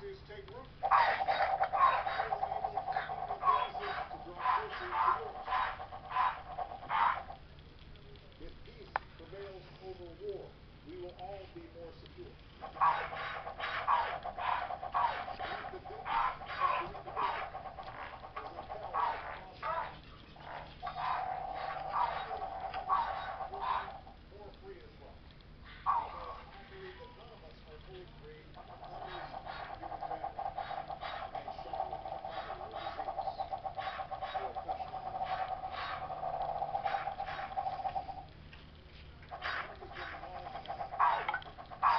democracies take root. It will enable people businesses to draw closer to yours. If peace prevails over war, we will all be more secure. Elected Democrats have the individual is upheld by Washington. I believe none of us will be more free as well. Although I believe that none of us are fully free under this human family. Remain sheltered from poverty or disease or oppression. America's been called to have a purpose.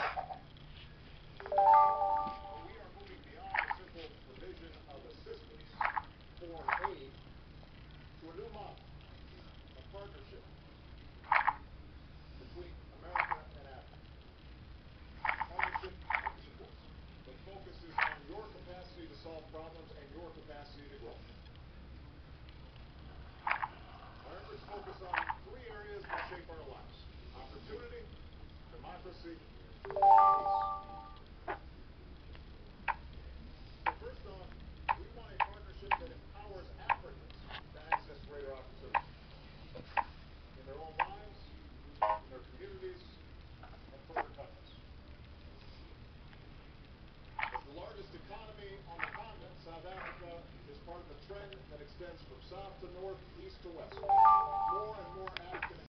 But we are moving beyond the simple provision of assistance, foreign aid, to a new model of partnership between America and Africa. Partnership of equals that focuses on your capacity to solve problems and your capacity to grow. Our efforts focus on three areas that shape our lives: opportunity, democracy, and peace. So first off, we want a partnership that empowers Africans to access greater opportunity in their own lives, in their communities, and for their countries. As the largest economy on the continent, South Africa is part of a trend that extends from south to north, east to west. More and more African